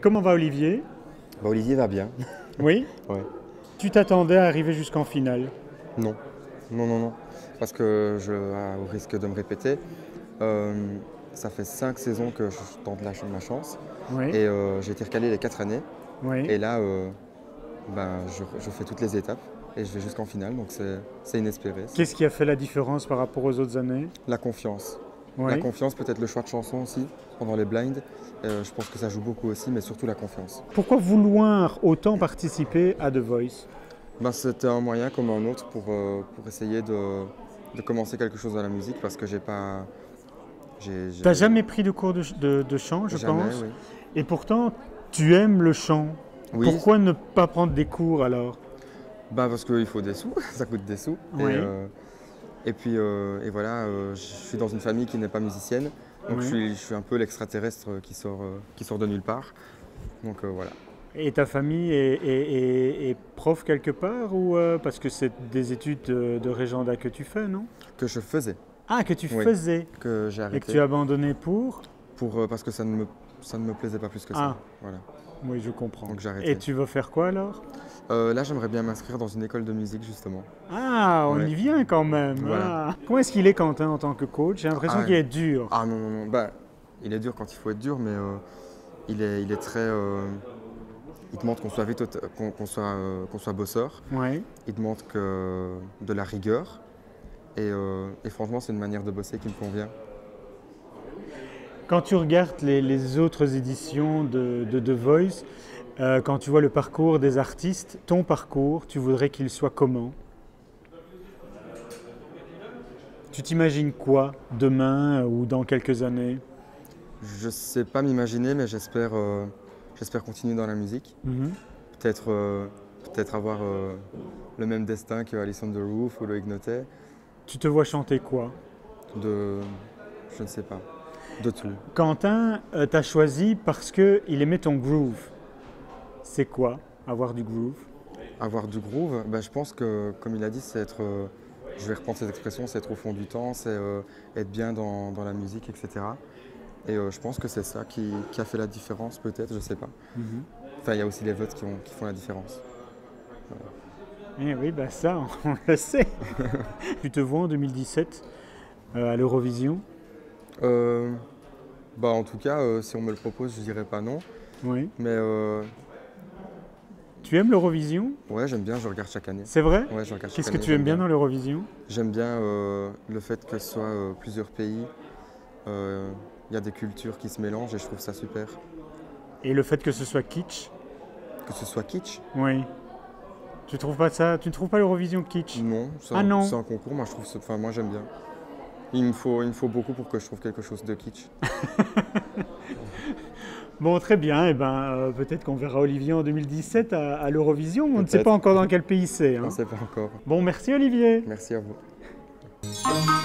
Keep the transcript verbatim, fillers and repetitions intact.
comment va Olivier? Bah, Olivier va bien. Oui? Ouais. Tu t'attendais à arriver jusqu'en finale? Non. Non, non, non. Parce que, je, au risque de me répéter, euh, ça fait cinq saisons que je tente la, ma chance. Oui. Et euh, j'ai été recalé les quatre années. Oui. Et là, euh, ben, je, je fais toutes les étapes et je vais jusqu'en finale. Donc c'est inespéré. Qu'est-ce qui a fait la différence par rapport aux autres années? La confiance. Oui. La confiance, peut-être le choix de chansons aussi, pendant les blinds. Euh, je pense que ça joue beaucoup aussi, mais surtout la confiance. Pourquoi vouloir autant participer à The Voice? Ben, c'était un moyen comme un autre pour, euh, pour essayer de, de commencer quelque chose dans la musique, parce que j'ai pas... Tu n'as jamais pris de cours de, de, de chant, je jamais, pense. Oui. Et pourtant, tu aimes le chant. Oui. Pourquoi ne pas prendre des cours alors? Ben, parce qu'il faut des sous, ça coûte des sous. Oui. Et, euh, et puis, euh, et voilà, euh, je suis dans une famille qui n'est pas musicienne. Donc oui. je, suis, je suis un peu l'extraterrestre qui sort, euh, qui sort de nulle part. Donc euh, voilà. Et ta famille est, est, est, est prof quelque part ou euh, parce que c'est des études de, de régenda que tu fais, non? Que je faisais. Ah, que tu oui. faisais. Que j'ai arrêté. Et que tu as abandonné pour? Pour euh, parce que ça ne, me, ça ne me plaisait pas plus que ça. Ah. Voilà. Oui, je comprends. Donc j'ai arrêté. Et tu veux faire quoi alors? euh, Là, j'aimerais bien m'inscrire dans une école de musique justement. Ah, on ouais. y vient quand même. Voilà. Ah. Comment est-ce qu'il est, Quentin, en tant que coach? J'ai l'impression ah, qu'il est dur. Ah non, non, non. Bah, il est dur quand il faut être dur, mais euh, il, est, il est très... Euh, il demande qu'on soit vite, qu'on qu'on soit, euh, qu'on soit bosseur. Ouais. Il demande que, de la rigueur. Et, euh, et franchement, c'est une manière de bosser qui me convient. Quand tu regardes les, les autres éditions de, de The Voice, euh, quand tu vois le parcours des artistes, ton parcours, tu voudrais qu'il soit comment? Tu t'imagines quoi demain ou dans quelques années? Je ne sais pas m'imaginer, mais j'espère euh, j'espère continuer dans la musique. Mm-hmm. Peut-être euh, peut-être avoir euh, le même destin que Alison de Roof ou Loïc Notet. Tu te vois chanter quoi? De... je ne sais pas. De tout. Quentin euh, t'a choisi parce qu'il aimait ton groove. C'est quoi, avoir du groove? Avoir du groove, ben, je pense que, comme il a dit, c'est être... Euh, je vais reprendre cette expression, c'est être au fond du temps, c'est euh, être bien dans, dans la musique, et cetera. Et euh, je pense que c'est ça qui, qui a fait la différence, peut-être, je ne sais pas. Mm-hmm. Enfin, il y a aussi les votes qui, ont, qui font la différence. Voilà. Eh oui, bah ça, on le sait. Tu te vois en deux mille dix-sept euh, à l'Eurovision? euh, bah, En tout cas, euh, si on me le propose, je dirais pas non. Oui. Mais... Euh, tu aimes l'Eurovision? Ouais, j'aime bien, je regarde chaque année. C'est vrai? Ouais, je regarde chaque Qu'est-ce année. que tu aimes bien, bien dans l'Eurovision? J'aime bien euh, le fait que ce soit euh, plusieurs pays. Il euh, y a des cultures qui se mélangent et je trouve ça super. Et le fait que ce soit kitsch? Que ce soit kitsch? Oui. Tu trouves pas ça? Tu ne trouves pas l'Eurovision kitsch? Non, c'est ah un, non. un concours, moi je trouve ça, enfin moi j'aime bien. Il me, faut, il me faut beaucoup pour que je trouve quelque chose de kitsch. Bon, très bien. Eh ben, euh, peut-être qu'on verra Olivier en deux mille dix-sept à, à l'Eurovision. On ne sait Peut-être. pas encore dans quel pays c'est. Hein. On ne sait pas encore. Bon, merci Olivier. Merci à vous.